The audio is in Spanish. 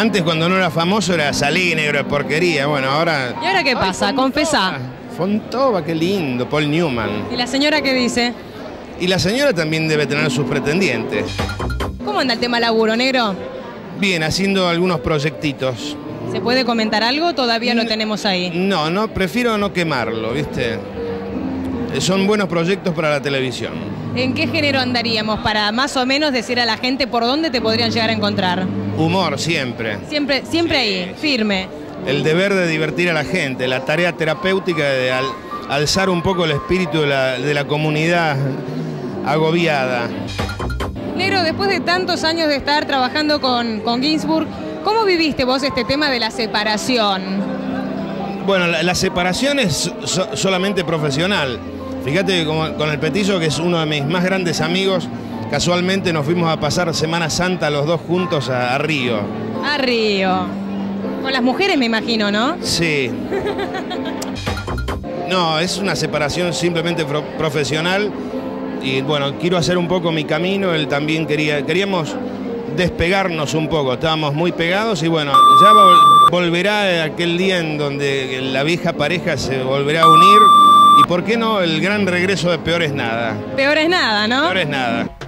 Antes, cuando no era famoso, era salí, negro de porquería. Bueno, ahora... ¿Y ahora qué pasa? Ay, Confesá. Fontova, qué lindo, Paul Newman. ¿Y la señora qué dice? Y la señora también debe tener sus pretendientes. ¿Cómo anda el tema laburo, negro? Bien, haciendo algunos proyectitos. ¿Se puede comentar algo? Todavía lo tenemos ahí. No, prefiero no quemarlo, ¿viste? Son buenos proyectos para la televisión. ¿En qué género andaríamos para más o menos decir a la gente por dónde te podrían llegar a encontrar? Humor, siempre. Siempre ahí, firme. El deber de divertir a la gente, la tarea terapéutica de alzar un poco el espíritu de la comunidad agobiada. Negro, después de tantos años de estar trabajando con Ginsburg, ¿cómo viviste vos este tema de la separación? Bueno, la separación es solamente profesional. Fíjate que con el Petizo, que es uno de mis más grandes amigos, casualmente nos fuimos a pasar Semana Santa los dos juntos a Río. A Río. Con las mujeres me imagino, ¿no? Sí. No, es una separación simplemente profesional. Y bueno, quiero hacer un poco mi camino. Él también queríamos despegarnos un poco. Estábamos muy pegados y bueno, ya volverá aquel día en donde la vieja pareja se volverá a unir. Y por qué no, el gran regreso de Peor es Nada. Peor es Nada, ¿no? Peor es Nada.